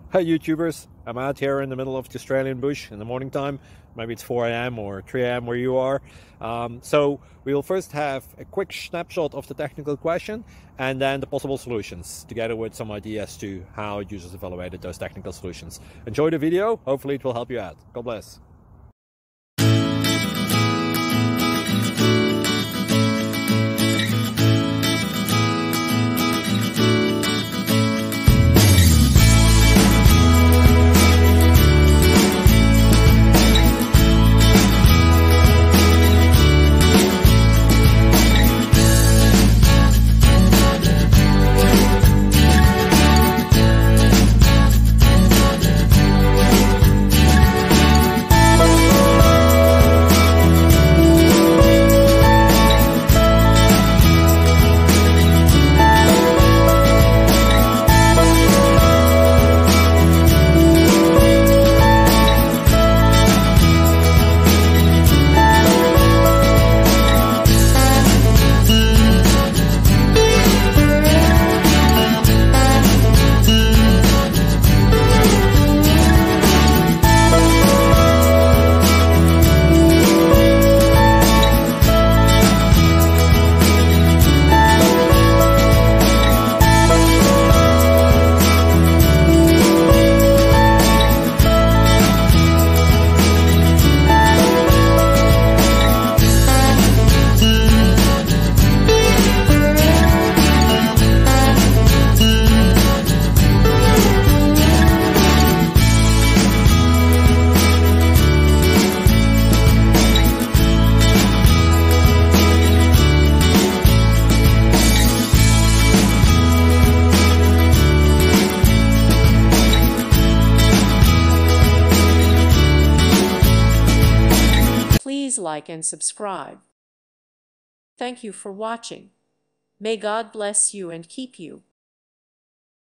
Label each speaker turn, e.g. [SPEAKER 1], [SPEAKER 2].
[SPEAKER 1] Hi YouTubers, I'm out here in the middle of the Australian bush in the morning time. Maybe it's 4 a.m. or 3 a.m. where you are. So we will first have a quick snapshot of the technical question and then the possible solutions, together with some ideas to how users evaluated those technical solutions. Enjoy the video, hopefully it will help you out. God bless.
[SPEAKER 2] Please like and subscribe. Thank you for watching. May God bless you and keep you.